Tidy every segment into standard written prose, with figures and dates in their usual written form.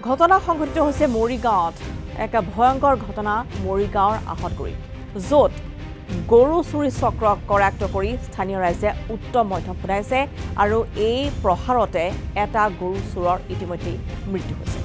ঘটনা সংঘটিত হৈছে মৰিগাঁৱত এক ভয়ংকৰ ঘটনা মৰিগাঁৱৰ আহতগুৰি য'ত গৰু চুৰি চক্ৰক কৰায়ত্ব কৰি স্থানীয় ৰাইজে উত্তম মধ্যম ফুটাইছে আৰু এই প্ৰহাৰতে এটা গৰু চুৰৰ ইতিমধ্যে মৃত্যু হৈছে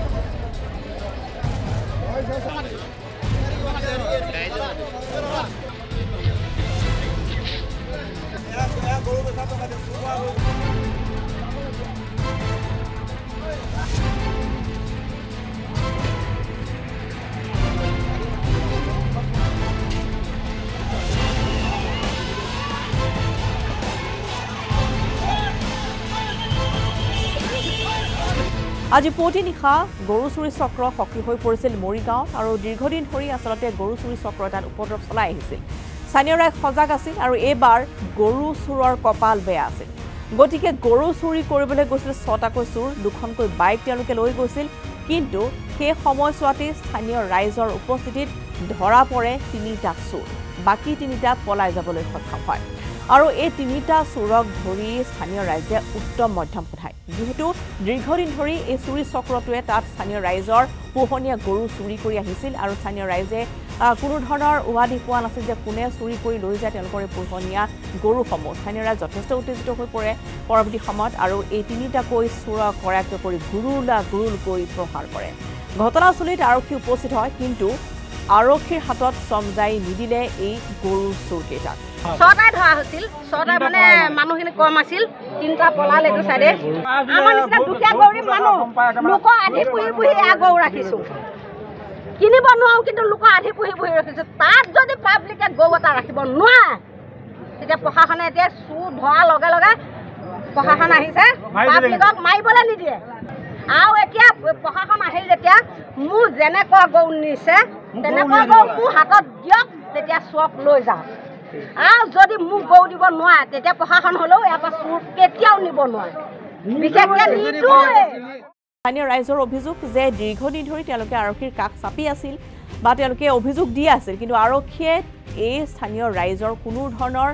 আজি পুৱতি নিশা গৰু চুৰি চক্ৰ সক্ৰিয় হৈ পৰিছিল মৰিগাঁৱত আৰু দীৰ্ঘদিন ধৰি আচলতে গৰু চুৰি চক্ৰ তাত উপদ্ৰৱ চলাই আহিছিল স্থানীয় ৰাইজ সজাগ আছিল আৰু এইবাৰ গৰু চুৰৰ কপাল বেয়া আছিল গতিকে গৰু চুৰি কৰিবলৈ গৈছিল ৬টাকৈ চুৰ দুখনকৈ বাইক তেওঁলোকে লৈ গৈছিল কিন্তু সেই সময়ছোৱাতে স্থানীয় ৰাইজৰ উপস্থিতিত ধৰা পৰে ৩টা চুৰ বাকি ৩টা পলাই যাবলৈ সক্ষম হয় আৰু এই ৩টা চুৰক ধৰি স্থানীয় ৰাইজে উত্তম মধ্যম ফুটায় যেহেতু দীৰ্ঘদিন ধৰি এই চুৰি চক্ৰটোৱে তাত স্থানীয় ৰাইজৰ পোহনীয়া গৰু চুৰি কৰি আহিছিল আৰু স্থানীয় ৰাইজে কোনো ধৰণৰ উৱাদি পোৱা নাছিল যে কোনে চুৰি কৰি লৈ যায় তেওঁলোকৰ এই পোহনীয়া গৰুসমূহ স্থানীয় ৰাইজ যথেষ্ট উত্তেজিত হৈ পৰে পৰৱৰ্তী সময়ত আৰু এই ৩টাকৈ চুৰক কৰায়ত্ব কৰি গুৰুলকৈ প্ৰহাৰ কৰে ঘটনাস্থলীত আৰক্ষী উপস্থিত হয় কিন্তু আৰক্ষীৰ হাতত চমজাই নিদিলে এই গৰু চোৰকেইটাক ৬টাই ধৰা হৈছিল ৬টা মানে মানুহখিনি কম আছিল ৩টা পলাল এইটো চাইডে আমাৰ নিচিনা দুখীয়া গৰীব মানুহ লোকৰ আধি পুহি গৰু ৰাখিছোঁ কিনিব নোৱাৰো কিন্তু লোকৰ আধি পুহি ৰাখিছোঁ তাত যদি পাব্লিকে গৰু এটা ৰাখিব নোৱাৰে তেতিয়া প্ৰশাসনে এতিয়া চুৰ ধৰাৰ লগে লগে প্ৰশাসন আহিছে পাব্লিকক মাৰিবলৈ নিদিয়ে আৰু এতিয়া প্ৰশাসন আহিল যেতিয়া মোৰ যেনেকুৱা গৰু নিছে তেনেকুৱা গৰু মোৰ হাতত দিয়ক তেতিয়া চুৰক লৈ যাওঁ আৰু যদি মোক গৰু দিব নোৱাৰে তেতিয়া প্ৰশাসন হ'লেও ইয়াৰ পৰা চুৰ কেতিয়াও নিব নোৱাৰে বিশেষকৈ নিদিয়ে স্থানীয় ৰাইজৰ অভিযোগ যে দীৰ্ঘদিন ধৰি তেওঁলোকে আৰক্ষীৰ কাষ চাপি আছিল বা তেওঁলোকে অভিযোগ দি আছিল কিন্তু আৰক্ষীয়ে এই স্থানীয় ৰাইজৰ কোনো ধৰণৰ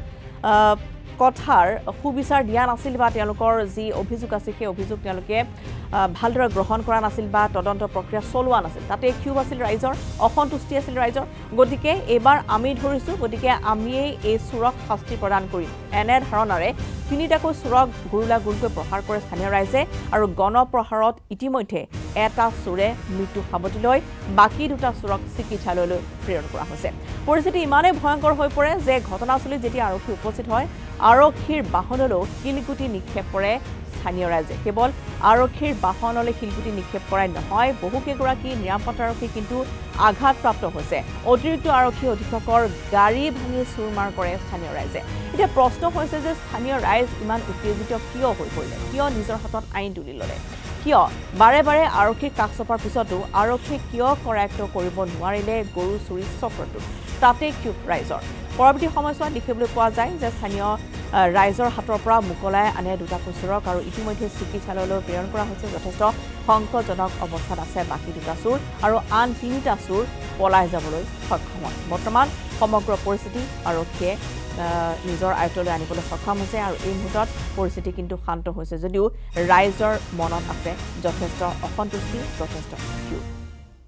কথাৰ সুবিচাৰ দিয়া নাছিল বা তেওঁলোকৰ যি অভিযোগ আছিল সেই অভিযোগ তেওঁলোকে ভালদৰে গ্ৰহণ কৰা নাছিল বা তদন্ত প্ৰক্ৰিয়া চলোৱা নাছিল তাতে ক্ষোভ আছিল ৰাইজৰ অসন্তুষ্টি আছিল ৰাইজৰ গতিকে এইবাৰ আমি ধৰিছোঁ গতিকে আমিয়েই এই চুৰক শাস্তি প্ৰদান কৰিম এনে ধাৰণাৰে ৩টাকৈ চুৰক গুৰুকৈ প্ৰহাৰ কৰে স্থানীয় ৰাইজে আৰু গণপ্ৰহাৰত ইতিমধ্যে এটা চুৰে মৃত্যু সাৱটি লৈ বাকী 2টা চুৰক চিকিৎসালয়লৈ প্ৰেৰণ কৰা হৈছে পৰিস্থিতি ইমানেই ভয়ংকৰ হৈ পৰে যে ঘটনাস্থলীত যেতিয়া আৰক্ষী উপস্থিত হয় আৰক্ষীৰ বাহনলৈ শিলগুটি নিক্ষেপ কৰে স্থানীয় ৰাইজে কেৱল আৰক্ষীৰ বাহনলৈ শিলগুটি নিক্ষেপ কৰাই নহয় বহুকেইগৰাকী নিৰাপত্তাৰক্ষী কিন্তু আঘাতপ্ৰাপ্ত হৈছে অতিৰিক্ত আৰক্ষী অধীক্ষকৰ গাড়ী ভাঙি চুৰমাৰ কৰে স্থানীয় ৰাইজে এতিয়া প্ৰশ্ন হৈছে যে স্থানীয় ৰাইজ ইমান উত্তেজিত কিয় হৈ পৰিলে কিয় নিজৰ হাতত আইন তুলি ল'লে কিয় বাৰে বাৰে আৰক্ষীৰ কাষ চপাৰ পিছতো আৰক্ষীয়ে কিয় কৰায়ত্ব কৰিব নোৱাৰিলে গৰু চুৰি চক্ৰটো তাতে ক্ষোভ ৰাইজৰ পৰৱৰ্তী সময়ছোৱাত দেখিবলৈ পোৱা যায় যে স্থানীয় ৰাইজৰ হাতৰ পৰা মুকলাই আনে 2টাকৈ চুৰক আৰু ইতিমধ্যে চিকিৎসালয়লৈ প্ৰেৰণ কৰা হৈছে যথেষ্ট সংকটজনক অৱস্থাত আছে বাকী 2টা চুৰ আৰু আন 3টা চুৰ পলাই যাবলৈ সক্ষম হয় বৰ্তমান সমগ্ৰ পৰিস্থিতি আৰক্ষীয়ে নিজৰ আয়ত্তলৈ আনিবলৈ সক্ষম হৈছে আৰু এই মুহূৰ্তত পৰিস্থিতি কিন্তু শান্ত হৈছে যদিও ৰাইজৰ মনত আছে যথেষ্ট অসন্তুষ্টি যথেষ্ট ক্ষোভ